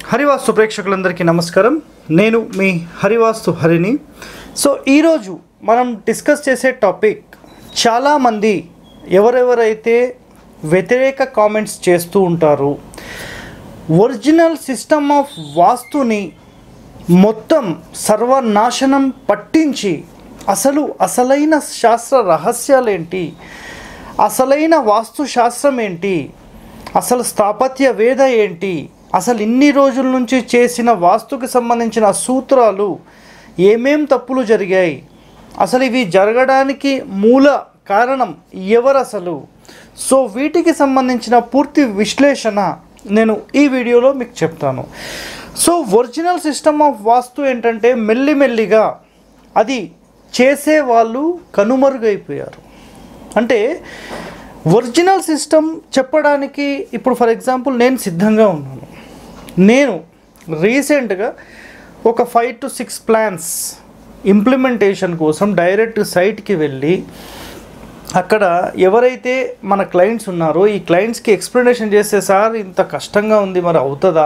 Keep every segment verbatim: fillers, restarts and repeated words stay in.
హరివాస్తు ప్రేక్షకులందరికీ నమస్కారం. నేను మీ హరివాస్తు హరిని. సో ఈరోజు మనం డిస్కస్ చేసే టాపిక్, చాలామంది ఎవరెవరైతే వ్యతిరేక కామెంట్స్ చేస్తూ ఉంటారో, ఒరిజినల్ సిస్టమ్ ఆఫ్ వాస్తుని మొత్తం సర్వనాశనం పట్టించి అసలు అసలైన శాస్త్ర రహస్యాలేంటి, అసలైన వాస్తు శాస్త్రం ఏంటి, అసలు స్థాపత్య వేద ఏంటి, అసలు ఇన్ని రోజుల నుంచి చేసిన వాస్తుకి సంబంధించిన సూత్రాలు ఏమేం తప్పులు జరిగాయి, అసలు ఇవి జరగడానికి మూల కారణం ఎవరు అసలు, సో వీటికి సంబంధించిన పూర్తి విశ్లేషణ నేను ఈ వీడియోలో మీకు చెప్తాను. So original system of vastu ఏంటంటే మెల్లిమెల్లిగా అది చేసే వాళ్ళు కనుమరుగైపోయారు. అంటే ఒరిజినల్ సిస్టమ్ చెప్పడానికి ఇప్పుడు ఫర్ ఎగ్జాంపుల్ నేను సిద్ధంగా ఉన్నాను. నేను రీసెంట్గా ఒక five to six plans implementation కోసం డైరెక్ట్ సైట్కి వెళ్ళి అక్కడ ఎవరైతే మన క్లయింట్స్ ఉన్నారో ఈ క్లయింట్స్కి ఎక్స్ప్లెనేషన్ చేస్తే, సార్ ఇంత కష్టంగా ఉంది, మరి అవుతుందా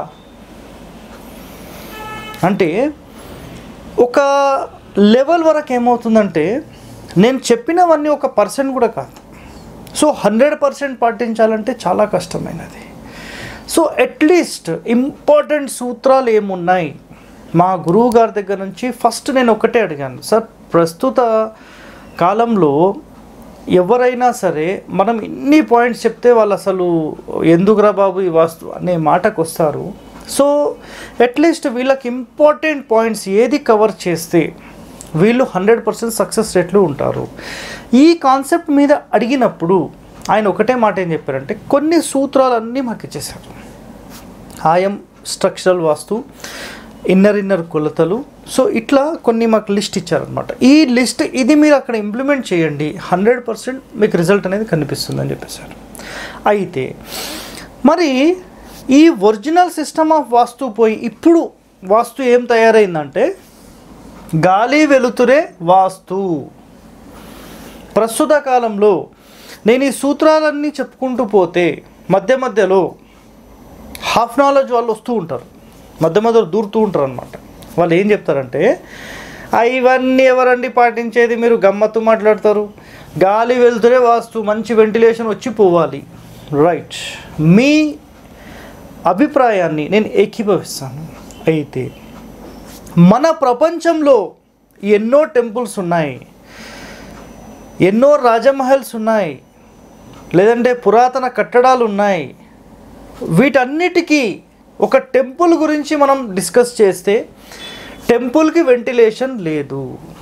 అంటే ఒక లెవెల్ వరకు ఏమవుతుందంటే నేను చెప్పినవన్నీ ఒక పర్సెంట్ కూడా కాదు. సో హండ్రెడ్ పర్సెంట్ పాటించాలంటే చాలా కష్టమైనది. సో అట్లీస్ట్ ఇంపార్టెంట్ సూత్రాలు ఏమున్నాయి మా గురువు గారి దగ్గర నుంచి ఫస్ట్ నేను ఒకటే అడిగాను, సార్ ప్రస్తుత కాలంలో ఎవరైనా సరే మనం ఇన్ని పాయింట్స్ చెప్తే వాళ్ళు అసలు ఎందుకురా బాబు ఈ వాస్తు అనే మాటకు వస్తారు. సో అట్లీస్ట్ వీళ్ళకి ఇంపార్టెంట్ పాయింట్స్ ఏది కవర్ చేస్తే వీళ్ళు హండ్రెడ్ పర్సెంట్ సక్సెస్ రేట్లు ఉంటారు. ఈ కాన్సెప్ట్ మీద అడిగినప్పుడు ఆయన ఒకటే మాట ఏం చెప్పారంటే, కొన్ని సూత్రాలన్నీ మాకు ఇచ్చేశారు. ఆయం స్ట్రక్చరల్ వాస్తు, ఇన్నర్ ఇన్నర్ కొలతలు, సో ఇట్లా కొన్ని మాకు లిస్ట్ ఇచ్చారనమాట. ఈ లిస్ట్ ఇది మీరు అక్కడ ఇంప్లిమెంట్ చేయండి, హండ్రెడ్ పర్సెంట్ మీకు రిజల్ట్ అనేది కనిపిస్తుందని చెప్పేశారు. అయితే మరి ఈ ఒరిజినల్ సిస్టమ్ ఆఫ్ వాస్తు పోయి ఇప్పుడు వాస్తు ఏం తయారైందంటే గాలి వెలుతురే వాస్తు. ప్రస్తుత కాలంలో నేను ఈ సూత్రాలన్నీ చెప్పుకుంటూ పోతే మధ్య మధ్యలో హాఫ్ నాలెడ్జ్ వాళ్ళు వస్తూ ఉంటారు, మధ్య మధ్యలో దూరుతూ ఉంటారు అనమాట. వాళ్ళు ఏం చెప్తారంటే, ఇవన్నీ ఎవరండి పాటించేది, మీరు గమ్మత్తు మాట్లాడతారు, గాలి వెలుతురే వాస్తు, మంచి వెంటిలేషన్ వచ్చి పోవాలి. రైట్, మీ అభిప్రాయాన్ని నేను ఏకీభవిస్తాను. అయితే మన ప్రపంచంలో ఎన్నో టెంపుల్స్ ఉన్నాయి, ఎన్నో రాజమహల్స్ ఉన్నాయి, లేదంటే పురాతన కట్టడాలు ఉన్నాయి. వీటన్నిటికీ ఒక టెంపుల్ గురించి మనం డిస్కస్ చేస్తే టెంపుల్కి వెంటిలేషన్ లేదు,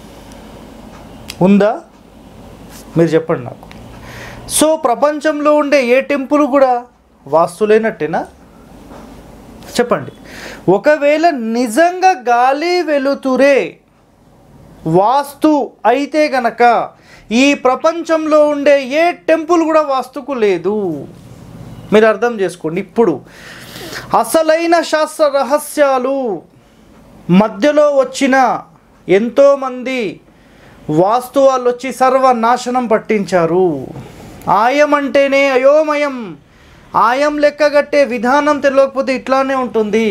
ఉందా మీరు చెప్పండి నాకు. సో ప్రపంచంలో ఉండే ఏ టెంపుల్ కూడా వాస్తు లేనట్టేనా చెప్పండి. ఒకవేళ నిజంగా గాలి వెలుతురే వాస్తు అయితే గనక ఈ ప్రపంచంలో ఉండే ఏ టెంపుల్ కూడా వాస్తుకు లేదు. మీరు అర్థం చేసుకోండి. ఇప్పుడు అసలైన శాస్త్ర రహస్యాలు మధ్యలో వచ్చిన ఎంతోమంది వాస్తు వాళ్ళు వచ్చి సర్వనాశనం పట్టించారు. ఆయం అంటేనే అయోమయం, ఆయం లెక్కగట్టే విధానం తెలియకపోతే ఇట్లానే ఉంటుంది.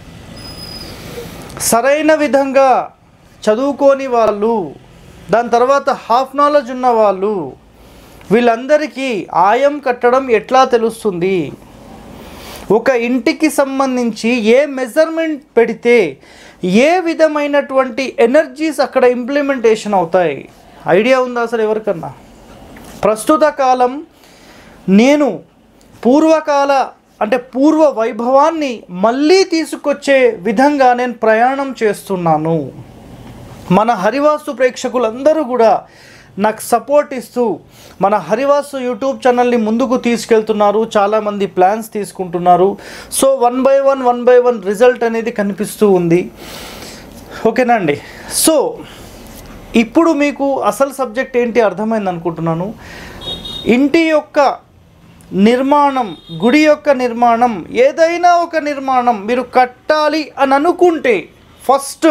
సరైన విధంగా చదువుకోని వాళ్ళు, దాని తర్వాత హాఫ్ నాలెడ్జ్ ఉన్న వాళ్ళు, వీళ్ళందరికీ ఆయం కట్టడం ఎట్లా తెలుస్తుంది, ఒక ఇంటికి సంబంధించి ఏ మెజర్మెంట్ పెడితే ఏ విధమైనటువంటి ఎనర్జీస్ అక్కడ ఇంప్లిమెంటేషన్ అవుతాయి, ఐడియా ఉందా అసలు ఎవరికన్నా? ప్రస్తుత కాలం నేను పూర్వకాల అంటే పూర్వ వైభవాన్ని మళ్ళీ తీసుకొచ్చే విధంగా నేను ప్రయాణం చేస్తున్నాను. మన హరివాస్తు ప్రేక్షకులందరూ కూడా నాకు సపోర్ట్ ఇస్తూ మన హరివాస్తు యూట్యూబ్ ఛానల్ని ముందుకు తీసుకెళ్తున్నారు, చాలామంది ప్లాన్స్ తీసుకుంటున్నారు. So one by one one by one result అనేది కనిపిస్తూ ఉంది. ఓకేనా అండి? సో ఇప్పుడు మీకు అసలు సబ్జెక్ట్ ఏంటి అర్థమైంది అనుకుంటున్నాను. ఇంటి యొక్క నిర్మాణం, గుడి యొక్క నిర్మాణం, ఏదైనా ఒక నిర్మాణం మీరు కట్టాలి అని అనుకుంటే ఫస్ట్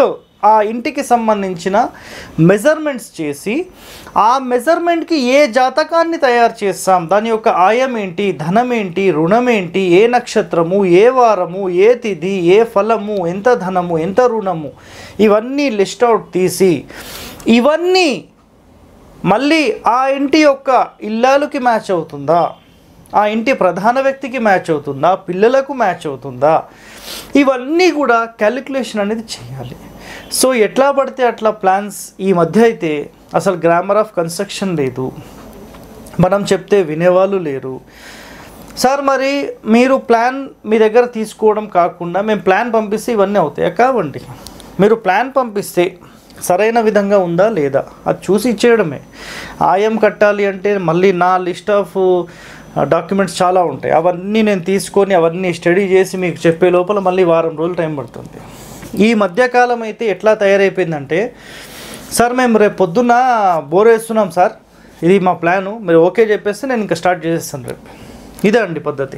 ఆ ఇంటికి సంబంధించిన మెజర్మెంట్స్ చేసి ఆ మెజర్మెంట్కి ఏ జాతకాన్ని తయారు చేస్తాం, దాని యొక్క ఆయం ఏంటి, ధనం ఏంటి, రుణం ఏంటి, ఏ నక్షత్రము, ఏ వారము, ఏ తిథి, ఏ ఫలము, ఎంత ధనము, ఎంత రుణము, ఇవన్నీ లిస్ట్ అవుట్ తీసి ఇవన్నీ మళ్ళీ ఆ ఇంటి యొక్క ఇల్లాలుకి మ్యాచ్ అవుతుందా, ఆ ఇంటి ప్రధాన వ్యక్తికి మ్యాచ్ అవుతుందా, పిల్లలకు మ్యాచ్ అవుతుందా, ఇవన్నీ కూడా క్యాలిక్యులేషన్ అనేది చేయాలి. సో ఎట్లా పడితే అట్లా ప్లాన్స్ ఈ మధ్య అయితే అసలు గ్రామర్ ఆఫ్ కన్స్ట్రక్షన్ లేదు, మనం చెప్తే వినేవాళ్ళు లేరు. సార్ మరి మీరు ప్లాన్ మీ దగ్గర తీసుకోవడం కాకుండా మేము ప్లాన్ పంపిస్తే ఇవన్నీ అవుతాయా? కావండి. మీరు ప్లాన్ పంపిస్తే సరైన విధంగా ఉందా లేదా అది చూసి ఇచ్చేయడమే. ఆయం కట్టాలి అంటే మళ్ళీ నా లిస్ట్ ఆఫ్ డాక్యుమెంట్స్ చాలా ఉంటాయి, అవన్నీ నేను తీసుకొని అవన్నీ స్టడీ చేసి మీకు చెప్పే లోపల మళ్ళీ వారం రోజులు టైం పడుతుంది. ఈ మధ్యకాలం అయితే ఎట్లా తయారైపోయిందంటే, సార్ మేము రేపు పొద్దున్న బోర్ వేస్తున్నాం సార్, ఇది మా ప్లాను, మీరు ఓకే చెప్పేస్తే నేను ఇంకా స్టార్ట్ చేసేస్తాను రేపు. ఇదే అండి పద్ధతి.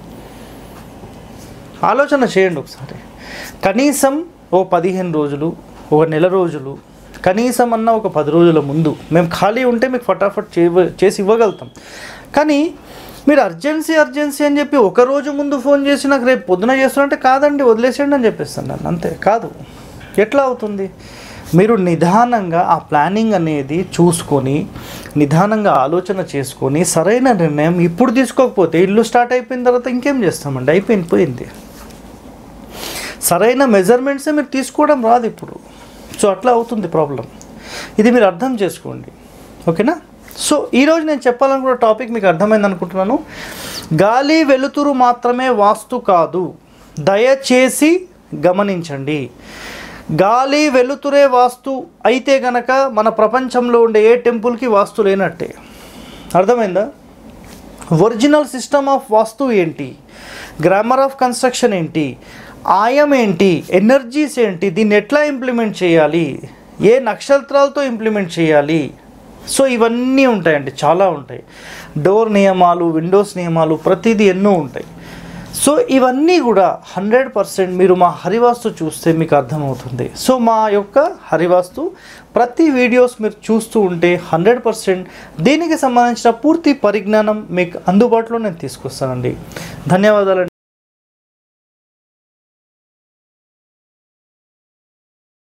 ఆలోచన చేయండి ఒకసారి. కనీసం ఓ పదిహేను రోజులు, ఒక నెల రోజులు, కనీసం అన్న ఒక పది రోజుల ముందు మేము ఖాళీ ఉంటే మీకు ఫటాఫట్ చే చేసి ఇవ్వగలుగుతాం. కానీ మీరు అర్జెన్సీ అర్జెన్సీ అని చెప్పి ఒక రోజు ముందు ఫోన్ చేసి నాకు రేపు పొద్దున చేస్తున్నట్టే కాదండి వదిలేసేయండి అని చెప్పేస్తాను నన్ను. అంతే కాదు, ఎట్లా అవుతుంది? మీరు నిదానంగా ఆ ప్లానింగ్ అనేది చూసుకొని నిదానంగా ఆలోచన చేసుకొని సరైన నిర్ణయం ఇప్పుడు తీసుకోకపోతే ఇల్లు స్టార్ట్ అయిపోయిన తర్వాత ఇంకేం చేస్తామండి, అయిపోయింది పోయింది. సరైన మెజర్మెంట్సే మీరు తీసుకోవడం రాదు ఇప్పుడు. సో అట్లా అవుతుంది ప్రాబ్లం. ఇది మీరు అర్థం చేసుకోండి, ఓకేనా? సో ఈరోజు నేను చెప్పాలనుకున్న టాపిక్ మీకు అర్థమైంది అనుకుంటున్నాను. గాలి వెలుతురు మాత్రమే వాస్తు కాదు, దయచేసి గమనించండి. గాలి వెలుతురే వాస్తు అయితే గనక మన ప్రపంచంలో ఉండే ఏ టెంపుల్కి వాస్తు లేనట్టే. అర్థమైందా? ఒరిజినల్ సిస్టమ్ ఆఫ్ వాస్తు ఏంటి, గ్రామర్ ఆఫ్ కన్స్ట్రక్షన్ ఏంటి, ఆయం ఏంటి, ఎనర్జీస్ ఏంటి, దీన్ని ఎట్లా ఇంప్లిమెంట్ చేయాలి, ఏ నక్షత్రాలతో ఇంప్లిమెంట్ చేయాలి, సో ఇవన్నీ ఉంటాయండి, చాలా ఉంటాయి. డోర్ నియమాలు, విండోస్ నియమాలు, ప్రతిదీ ఎన్నో ఉంటాయి. సో ఇవన్నీ కూడా హండ్రెడ్ పర్సెంట్ మీరు మా హరివాస్తు చూస్తే మీకు అర్థమవుతుంది. సో మా యొక్క హరివాస్తు ప్రతి వీడియోస్ మీరు చూస్తూ ఉంటే హండ్రెడ్ పర్సెంట్ దీనికి సంబంధించిన పూర్తి పరిజ్ఞానం మీకు అందుబాటులో నేను తీసుకొస్తానండి. ధన్యవాదాలు.